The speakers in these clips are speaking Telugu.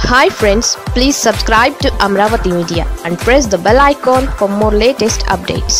Hi friends, please subscribe to Amravati Media and press the bell icon for more latest updates.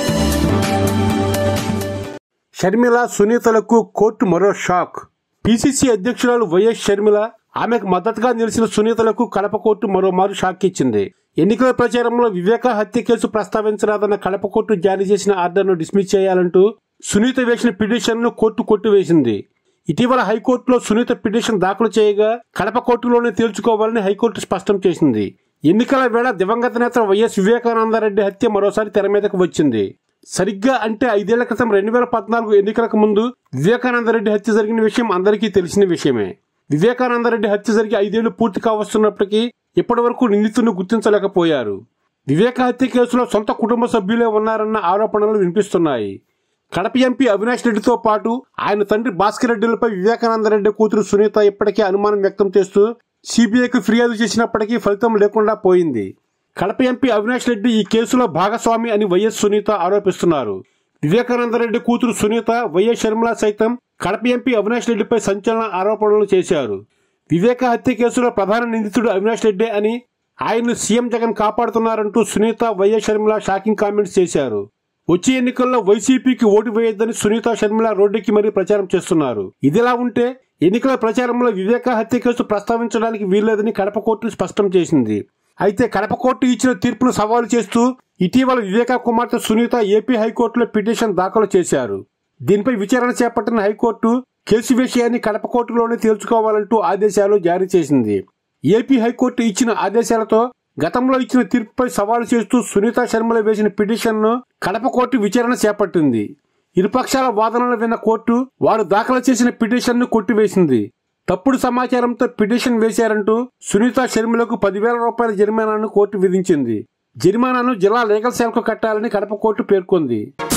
Sharmila సునీతలకు కోర్టు మరో షాక్. పిసిసి అధ్యక్షురాలు వైఎస్ షర్మిల ఆమెకు మద్దతుగా నిలిచిన సునీతలకు కడప కోర్టు మరోమారు షాక్ ఇచ్చింది. ఎన్నికల ప్రచారంలో వివేక హత్య కేసు ప్రస్తావించరాదన్న కడప కోర్టు జారీ చేసిన ఆర్డర్ను డిస్మిస్ చేయాలంటూ సునీత వేసిన పిటిషన్ను కోర్టు కొట్టివేసింది. ఇటీవల హైకోర్టులో సునీత పిటిషన్ దాఖలు చేయగా కడప కోర్టులోనే తేల్చుకోవాలని హైకోర్టు స్పష్టం చేసింది. ఎన్నికల వేళ దివంగత నేత వైఎస్ వివేకానందరెడ్డి హత్య మరోసారి తెర మీదకు వచ్చింది. సరిగ్గా అంటే 5 ఏళ్ల క్రితం 2014 ఎన్నికలకు ముందు వివేకానందరెడ్డి హత్య జరిగిన విషయం అందరికీ తెలిసిన విషయమే. వివేకానందరెడ్డి హత్య జరిగి 5 ఏళ్లు పూర్తి కావస్తున్నప్పటికీ ఇప్పటి వరకు నిందితుడిని గుర్తించలేకపోయారు. వివేక హత్య కేసులో సొంత కుటుంబ సభ్యులే ఉన్నారన్న ఆరోపణలు వినిపిస్తున్నాయి. కడప ఎంపీ అవినాష్ రెడ్డితో పాటు ఆయన తండ్రి భాస్కర్ రెడ్డిలపై వివేకానందరెడ్డి కూతురు సునీత ఇప్పటికే అనుమానం వ్యక్తం చేస్తూ సిబిఐకి ఫిర్యాదు చేసినప్పటికీ ఫలితం లేకుండా పోయింది. కడప ఎంపీ అవినాష్ రెడ్డి ఈ కేసులో భాగస్వామి అని వైఎస్ సునీత ఆరోపిస్తున్నారు. వివేకానందరెడ్డి కూతురు సునీత, వైఎస్ షర్మిల సైతం కడప ఎంపీ అవినాష్ రెడ్డిపై సంచలన ఆరోపణలు చేశారు. వివేక హత్య కేసులో ప్రధాన నిందితుడు అవినాష్ రెడ్డి అని, ఆయన్ను సీఎం జగన్ కాపాడుతున్నారంటూ సునీత, వైఎస్ షర్మిల షాకింగ్ కామెంట్స్ చేశారు. వచ్చే ఎన్నికల్లో వైసీపీకి ఓటు వేయొద్దని సునీత, షర్మిల రోడ్డెక్కి మరీ ప్రచారం చేస్తున్నారు. ఇదిలా ఉంటే ఎన్నికల ప్రచారంలో వివేక హత్య కేసు ప్రస్తావించడానికి వీల్లేదని కడప కోర్టు స్పష్టం చేసింది. అయితే కడప కోర్టు ఇచ్చిన తీర్పును సవాలు చేస్తూ ఇటీవల వివేక కుమార్తె సునీత ఏపీ హైకోర్టులో పిటిషన్ దాఖలు చేశారు. దీనిపై విచారణ చేపట్టిన హైకోర్టు కేసు విషయాన్ని కడప కోర్టులోనే తేల్చుకోవాలంటూ ఆదేశాలు జారీ చేసింది. ఏపీ హైకోర్టు ఇచ్చిన ఆదేశాలతో గతంలో ఇచ్చిన తీర్పుపై సవాలు చేస్తూ సునీత, షర్మిల వేసిన పిటిషన్ను కడప కోర్టు విచారణ చేపట్టింది. ఇరుపక్షాల వాదనలు విన్న కోర్టు వారు దాఖలు చేసిన పిటిషన్ను కొట్టివేసింది. తప్పుడు సమాచారంతో పిటిషన్ వేశారంటూ సునీత, షర్మిలకు 10,000 రూపాయల జరిమానాను కోర్టు విధించింది. జరిమానాను జిల్లా లీగల్ శాఖకు కట్టాలని కడప కోర్టు పేర్కొంది.